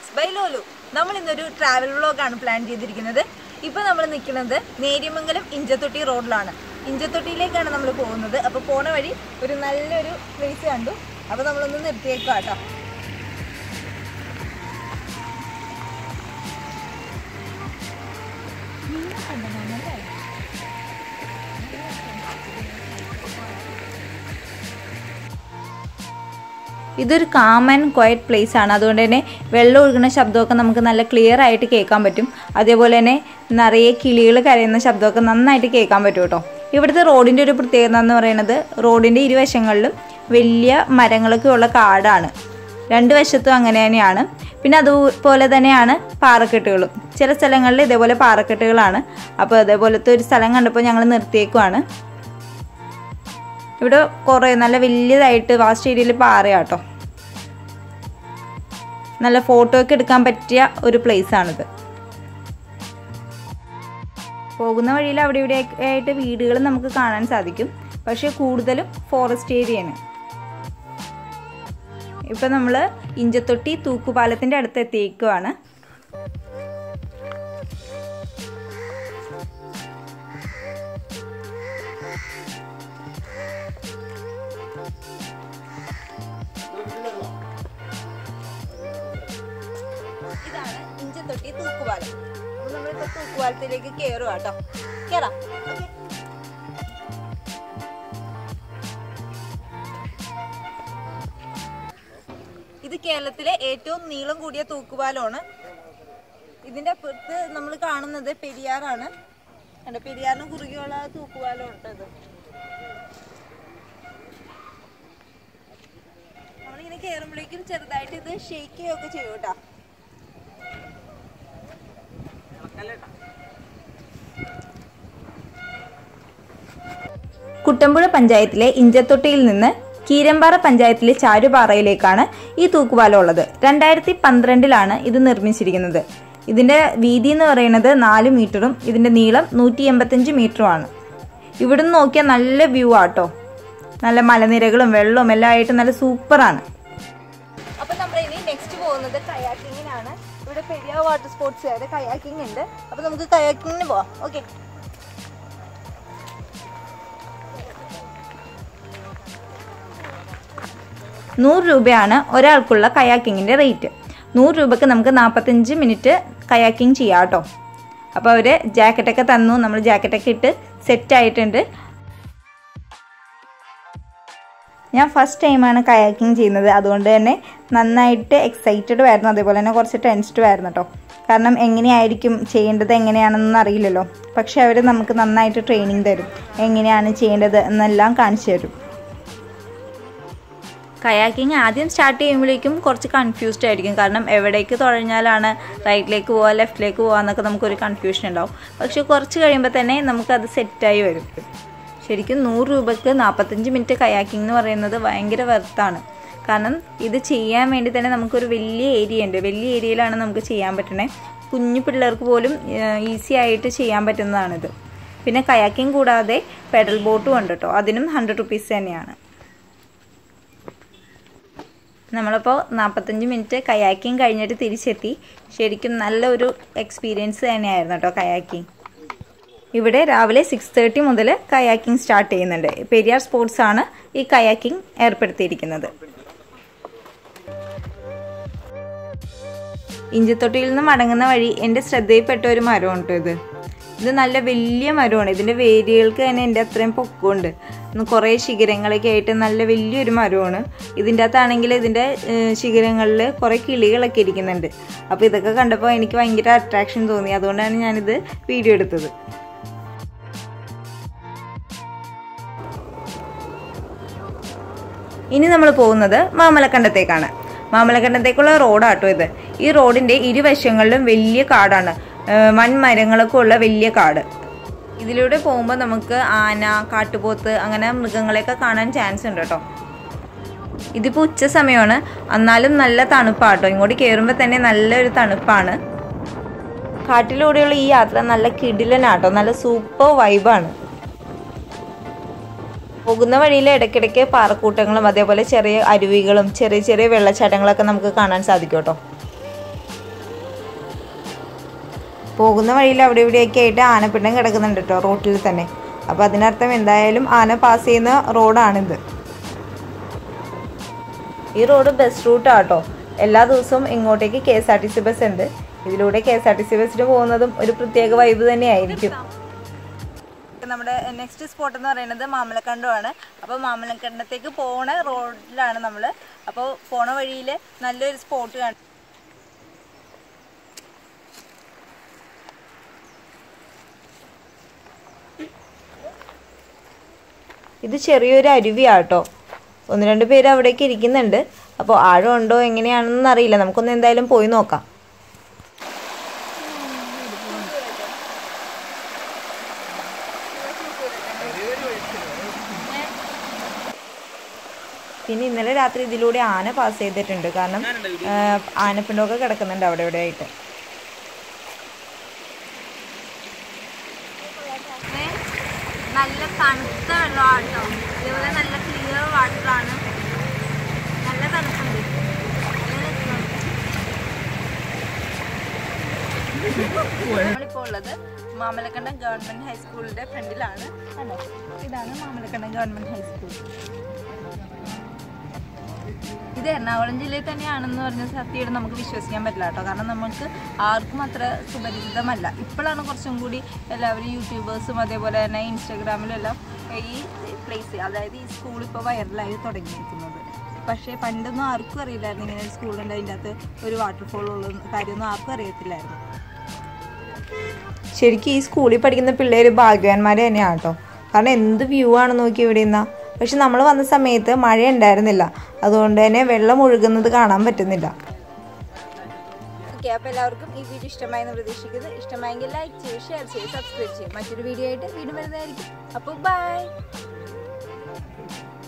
Vlogs by Lulu. നമ്മൾ ഇന്നൊരു travel വ്ളോഗാണ് പ്ലാൻ ചെയ്തിരിക്കുന്നത്. ഇപ്പോൾ നമ്മൾ നിൽക്കുന്നത് നേര്യമംഗലം ഇഞ്ചത്തൊട്ടി റോഡിലാണ്. ഇഞ്ചത്തൊട്ടിയിലേക്കാണ് നമ്മൾ പോകുന്നത്. അപ്പോൾ പോണ വഴി ഒരു നല്ലൊരു പ്ലേസ് കണ്ടു. അപ്പോൾ നമ്മളൊന്ന് നിർത്തിയേക്കാം കേട്ടോ. ഇതൊരു കാം ആൻഡ് ക്വയറ്റ് പ്ലേസ് ആണ്. അതുകൊണ്ട് തന്നെ വെള്ളം ഒഴുകുന്ന ശബ്ദമൊക്കെ നമുക്ക് നല്ല ക്ലിയർ ആയിട്ട് കേൾക്കാൻ പറ്റും. അതേപോലെ തന്നെ നിറയെ കിളികൾ കരയുന്ന ശബ്ദമൊക്കെ നന്നായിട്ട് കേൾക്കാൻ പറ്റും കേട്ടോ. ഇവിടുത്തെ റോഡിൻ്റെ ഒരു പ്രത്യേകത എന്ന് പറയുന്നത് റോഡിൻ്റെ ഇരുവശങ്ങളിലും വലിയ മരങ്ങളൊക്കെ ഉള്ള കാടാണ്. രണ്ട് വശത്തും അങ്ങനെ തന്നെയാണ്. പിന്നെ അതുപോലെ തന്നെയാണ് പാറക്കെട്ടുകളും. ചില സ്ഥലങ്ങളിൽ ഇതേപോലെ പാറക്കെട്ടുകളാണ്. അപ്പോൾ അതേപോലത്തെ ഒരു സ്ഥലം കണ്ടപ്പോൾ ഞങ്ങൾ നിർത്തിയേക്കുവാണ്. ഇവിടെ കുറേ നല്ല വലിയതായിട്ട് വാസ്റ്റ് ഏരിയയിൽ പാറയാട്ടോ. നല്ല ഫോട്ടോ ഒക്കെ എടുക്കാൻ പറ്റിയ ഒരു പ്ലേസ് ആണിത്. പോകുന്ന വഴിയിൽ അവിടെ ഇവിടെ ആയിട്ട് വീടുകൾ നമുക്ക് കാണാൻ സാധിക്കും. പക്ഷെ കൂടുതലും ഫോറസ്റ്റ് ഏരിയയാണ്. ഇപ്പം നമ്മൾ ഇഞ്ചത്തൊട്ടി തൂക്കുപാലത്തിൻ്റെ അടുത്ത് എത്തിയേക്കുവാണ്. ഇതാണ് ഇഞ്ചത്തൊട്ടി തൂക്കുപാലം. അപ്പൊ നമ്മളിപ്പോ തൂക്കുപാലത്തിലേക്ക് കയറുക കേട്ടോ. കേറാം. ഇത് കേരളത്തിലെ ഏറ്റവും നീളം കൂടിയ തൂക്കുപാലമാണ്. ഇതിന്റെ അപ്പുറത്ത് നമ്മൾ കാണുന്നത് പെരിയാറാണ്. പെരിയാറിന് കുറുകെയുള്ള തൂക്കുപാലം ഉണ്ടത്. നമ്മളിങ്ങനെ കയറുമ്പോഴേക്കും ചെറുതായിട്ട് ഇത് ഷെയ്ക്ക് ചെയ്യുകയൊക്കെ ചെയ്യും കേട്ടോ. കുട്ടമ്പുഴ പഞ്ചായത്തിലെ ഇഞ്ചത്തൊട്ടിയിൽ നിന്ന് കീരമ്പാറ പഞ്ചായത്തിലെ ചാരുപാറയിലേക്കാണ് ഈ തൂക്കുപാലം ഉള്ളത്. 2012 ഇത് നിർമ്മിച്ചിരിക്കുന്നത്. ഇതിന്റെ വീതി എന്ന് പറയുന്നത് 4 മീറ്ററും ഇതിന്റെ നീളം 185 മീറ്ററുമാണ്. ഇവിടുന്ന് നോക്കിയാൽ നല്ല വ്യൂ ആട്ടോ. നല്ല മലനിരകളും വെള്ളവും എല്ലാം ആയിട്ട് നല്ല സൂപ്പറാണ്. അപ്പൊ നമ്മൾ ഇനി നെക്സ്റ്റ് പോകുന്നത് കയാക്കിങ്ങിനാണ്. ഇവിടെ പെരിയാർ വാട്ടർ സ്പോർട്സ് കയാക്കിംഗ് ഉണ്ട്. അപ്പൊ നമുക്ക് കയാക്കിങ്ങിന് പോവാം. ഓക്കെ. ₹100 ഒരാൾക്കുള്ള കയാക്കിങ്ങിൻ്റെ റേറ്റ്. 100 രൂപയ്ക്ക് നമുക്ക് 45 മിനിറ്റ് കയാക്കിങ് ചെയ്യാം കേട്ടോ. അപ്പോൾ അവർ ജാക്കറ്റൊക്കെ തന്നു. നമ്മൾ ജാക്കറ്റൊക്കെ ഇട്ട് സെറ്റ് ആയിട്ടുണ്ട്. ഞാൻ ഫസ്റ്റ് ടൈമാണ് കയാക്കിങ് ചെയ്യുന്നത്. അതുകൊണ്ട് തന്നെ നന്നായിട്ട് എക്സൈറ്റഡ് ആയിരുന്നു. അതേപോലെ തന്നെ കുറച്ച് ടെൻസ്ഡ് ആയിരുന്നു കേട്ടോ. കാരണം എങ്ങനെയായിരിക്കും ചെയ്യേണ്ടത് എങ്ങനെയാണെന്നൊന്നും അറിയില്ലല്ലോ. പക്ഷെ അവർ നമുക്ക് നന്നായിട്ട് ട്രെയിനിങ് തരും. എങ്ങനെയാണ് ചെയ്യേണ്ടത് എന്നെല്ലാം കാണിച്ചു തരും. കയാക്കിങ് ആദ്യം സ്റ്റാർട്ട് ചെയ്യുമ്പോഴേക്കും കുറച്ച് കൺഫ്യൂസ്ഡ് ആയിരിക്കും. കാരണം എവിടേക്ക് തുഴഞ്ഞാലാണ് റൈറ്റിലേക്ക് പോവുക ലെഫ്റ്റിലേക്ക് പോവുക എന്നൊക്കെ നമുക്കൊരു കൺഫ്യൂഷൻ ഉണ്ടാവും. പക്ഷെ കുറച്ച് കഴിയുമ്പോൾ തന്നെ നമുക്കത് സെറ്റായി വരും. ശരിക്കും 100 രൂപയ്ക്ക് 45 മിനിറ്റ് കയാക്കിംഗ് എന്ന് പറയുന്നത് ഭയങ്കര വെർത്താണ്. കാരണം ഇത് ചെയ്യാൻ വേണ്ടി തന്നെ നമുക്കൊരു വലിയ ഏരിയ ഉണ്ട്. വലിയ ഏരിയയിലാണ് നമുക്ക് ചെയ്യാൻ പറ്റണേ. കുഞ്ഞു പിള്ളേർക്ക് പോലും ഈസി ആയിട്ട് ചെയ്യാൻ പറ്റുന്നതാണിത്. പിന്നെ കയാക്കിംഗ് കൂടാതെ പെഡൽ ബോട്ടും ഉണ്ട് കേട്ടോ. അതിനും 100 റുപ്പീസ് തന്നെയാണ്. നമ്മളിപ്പോൾ 45 മിനിറ്റ് കയാക്കിങ് കഴിഞ്ഞിട്ട് തിരിച്ചെത്തി. ശരിക്കും നല്ലൊരു എക്സ്പീരിയൻസ് തന്നെയായിരുന്നു കേട്ടോ കയാക്കിങ്. ഇവിടെ രാവിലെ 6:30 മുതൽ കയാക്കിങ് സ്റ്റാർട്ട് ചെയ്യുന്നുണ്ട്. പെരിയാർ സ്പോർട്സ് ആണ് ഈ കയാക്കിങ് ഏർപ്പെടുത്തിയിരിക്കുന്നത്. ഇഞ്ചത്തൊട്ടിയിൽ നിന്ന് മടങ്ങുന്ന വഴി എൻ്റെ ശ്രദ്ധയിൽപ്പെട്ട ഒരു മരമാണ് കേട്ടോ ഇത് നല്ല വലിയ മരമാണ്. ഇതിൻ്റെ വേരുകൾക്ക് തന്നെ എൻ്റെ അത്രയും പൊക്കമുണ്ട്. കുറേ ശിഖരങ്ങളൊക്കെ ആയിട്ട് നല്ല വലിയൊരു മരമാണ്. ഇതിൻ്റെ അകത്താണെങ്കിൽ ഇതിൻ്റെ ശിഖരങ്ങളിൽ കുറേ കിളികളൊക്കെ ഇരിക്കുന്നുണ്ട്. അപ്പോൾ ഇതൊക്കെ കണ്ടപ്പോൾ എനിക്ക് ഭയങ്കര അട്രാക്ഷൻ തോന്നി. അതുകൊണ്ടാണ് ഞാനിത് വീഡിയോ എടുത്തത്. ഇനി നമ്മൾ പോകുന്നത് മാമലക്കണ്ടത്തേക്കാണ്. മാമലക്കണ്ടത്തേക്കുള്ള റോഡാട്ടോ ഇത്. ഈ റോഡിൻ്റെ ഇരുവശങ്ങളിലും വലിയ കാടാണ്. വൻമരങ്ങളൊക്കെ ഉള്ള വലിയ കാട്. ഇതിലൂടെ പോകുമ്പോൾ നമുക്ക് ആന, കാട്ടുപോത്ത് അങ്ങനെ മൃഗങ്ങളെയൊക്കെ കാണാൻ ചാൻസ് ഉണ്ട് കേട്ടോ. ഇതിപ്പോൾ ഉച്ച സമയമാണ്. എന്നാലും നല്ല തണുപ്പാട്ടോ. ഇങ്ങോട്ട് കയറുമ്പോൾ തന്നെ നല്ലൊരു തണുപ്പാണ്. കാട്ടിലൂടെയുള്ള ഈ യാത്ര നല്ല കിടിലനാട്ടോ. നല്ല സൂപ്പർ വൈബാണ്. പോകുന്ന വഴിയിൽ ഇടയ്ക്കിടയ്ക്ക് പാറക്കൂട്ടങ്ങളും അതേപോലെ ചെറിയ അരുവികളും ചെറിയ ചെറിയ വെള്ളച്ചാട്ടങ്ങളൊക്കെ നമുക്ക് കാണാൻ സാധിക്കും കേട്ടോ. പോകുന്ന വഴിയിൽ അവിടെ ഇവിടെയൊക്കെ ആയിട്ട് ആനപ്പിണ്ടം കിടക്കുന്നുണ്ട് കേട്ടോ, റോട്ടിൽ തന്നെ. അപ്പോൾ അതിനർത്ഥം എന്തായാലും ആന പാസ് ചെയ്യുന്ന റോഡാണിത്. ഈ റോഡ് ബസ് റൂട്ടാണ് കേട്ടോ. എല്ലാ ദിവസവും ഇങ്ങോട്ടേക്ക് KSRTC ബസ് ഉണ്ട്. ഇതിലൂടെ KSRTC ബസ്സിന് പോകുന്നതും ഒരു പ്രത്യേക വൈബ് തന്നെയായിരിക്കും. നമ്മുടെ നെക്സ്റ്റ് സ്പോട്ട് എന്ന് പറയുന്നത് മാമലക്കണ്ടമാണ്. അപ്പോൾ മാമലക്കണ്ടത്തേക്ക് പോണ റോഡിലാണ് നമ്മൾ. അപ്പോൾ പോണ വഴിയിൽ നല്ലൊരു സ്പോട്ട് കാണും. ഇത് ചെറിയൊരു അരുവിയാട്ടോ. 1-2 പേര് അവിടേക്ക് ഇരിക്കുന്നുണ്ട്. അപ്പോൾ ആഴമുണ്ടോ എങ്ങനെയാണെന്ന് അറിയില്ല. നമുക്കൊന്ന് എന്തായാലും പോയി നോക്കാം. പിന്നെ ഇന്നലെ രാത്രി ഇതിലൂടെ ആന പാസ് ചെയ്തിട്ടുണ്ട്. കാരണം ആനപ്പിണ്ടമൊക്കെ കിടക്കുന്നുണ്ട് അവിടെ ഇവിടെ ആയിട്ട്. നല്ല തണുത്ത വെള്ളമാണ് കേട്ടോ. ഇതുപോലെ നല്ല ക്ലിയർ വാട്ടറാണ്. നല്ല തണുപ്പുണ്ട്. നമ്മളിപ്പോൾ ഉള്ളത് മാമലക്കണ്ടം ഗവൺമെൻറ് ഹൈസ്കൂളിൻ്റെ ഫ്രണ്ടിലാണ്. അല്ലേ, ഇതാണ് മാമലക്കണ്ടം ഗവൺമെൻറ് ഹൈസ്കൂൾ. ഇത് എറണാകുളം ജില്ലയിൽ തന്നെയാണെന്ന് പറഞ്ഞ സത്യമായിട്ട് നമുക്ക് വിശ്വസിക്കാൻ പറ്റില്ല കേട്ടോ. കാരണം നമുക്ക് ആർക്കും അത്ര സുപരിചിതമല്ല. ഇപ്പോഴാണ് കുറച്ചും കൂടി എല്ലാവരും യൂട്യൂബേഴ്സും അതേപോലെ തന്നെ ഇൻസ്റ്റാഗ്രാമിലെല്ലാം ഈ പ്ലേസ്, അതായത് ഈ സ്കൂൾ ഇപ്പോൾ വൈറലായി തുടങ്ങിയിരിക്കുന്നത്. പക്ഷേ പണ്ടൊന്നും ആർക്കും അറിയില്ലായിരുന്നു ഇങ്ങനെ ഒരു സ്കൂളുണ്ട്, അതിൻ്റെ അകത്ത് ഒരു വാട്ടർഫോൾ ഉള്ള കാര്യമൊന്നും ആർക്കും അറിയത്തില്ലായിരുന്നു. ശരിക്കും ഈ സ്കൂളിൽ പഠിക്കുന്ന പിള്ളേർ ഭാഗ്യവാന്മാർ തന്നെയാണ് കേട്ടോ. കാരണം എന്ത് വ്യൂ ആണ് നോക്കി ഇവിടെ നിന്നാ. പക്ഷെ നമ്മൾ വന്ന സമയത്ത് മഴ ഉണ്ടായിരുന്നില്ല, അതുകൊണ്ട് തന്നെ വെള്ളം ഒഴുകുന്നത് കാണാൻ പറ്റുന്നില്ല. ഓക്കെ, അപ്പോൾ എല്ലാവർക്കും ഈ വീഡിയോ ഇഷ്ടമായി എന്ന് പ്രതീക്ഷിക്കുന്നു. ഇഷ്ടമായെങ്കിൽ ലൈക്ക് ചെയ്യൂ, ഷെയർ ചെയ്യൂ, സബ്സ്ക്രൈബ് ചെയ്യൂ. മറ്റൊരു വീഡിയോ ആയിട്ട് വീണ്ടും വരുന്നതായിരിക്കും. അപ്പോൾ ബൈ.